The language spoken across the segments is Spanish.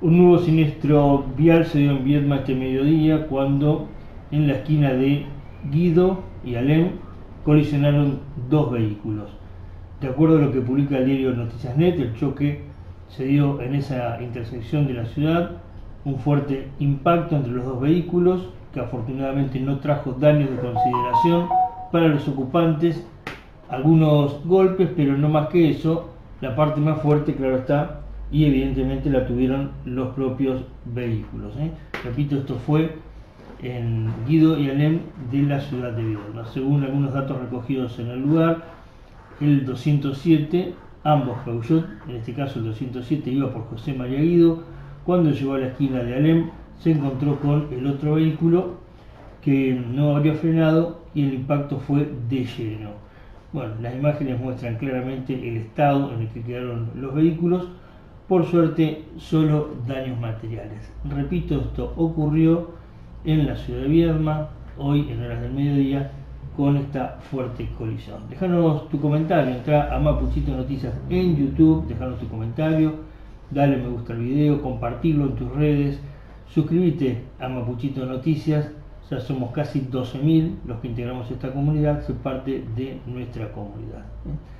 Un nuevo siniestro vial se dio en Viedma este mediodía cuando en la esquina de Guido y Alem colisionaron dos vehículos. De acuerdo a lo que publica el diario Noticias.net, el choque se dio en esa intersección de la ciudad, un fuerte impacto entre los dos vehículos que afortunadamente no trajo daños de consideración para los ocupantes, algunos golpes, pero no más que eso. La parte más fuerte, claro está, y evidentemente la tuvieron los propios vehículos. Repito, esto fue en Guido y Alem de la ciudad de Viedma. Según algunos datos recogidos en el lugar, el 207, ambos Peugeot, en este caso el 207 iba por José María Guido, cuando llegó a la esquina de Alem se encontró con el otro vehículo que no habría frenado y el impacto fue de lleno. Bueno, las imágenes muestran claramente el estado en el que quedaron los vehículos. Por suerte, solo daños materiales. Repito, esto ocurrió en la ciudad de Viedma, hoy en horas del mediodía, con esta fuerte colisión. Déjanos tu comentario, entra a Mapuchito Noticias en YouTube, déjanos tu comentario, dale me gusta al video, compartirlo en tus redes, suscríbete a Mapuchito Noticias. Ya somos casi 12.000 los que integramos esta comunidad, soy parte de nuestra comunidad.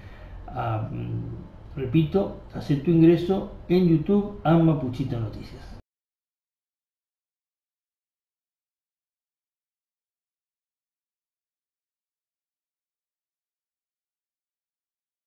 Repito, haz tu ingreso en YouTube a Mapuchito Noticias.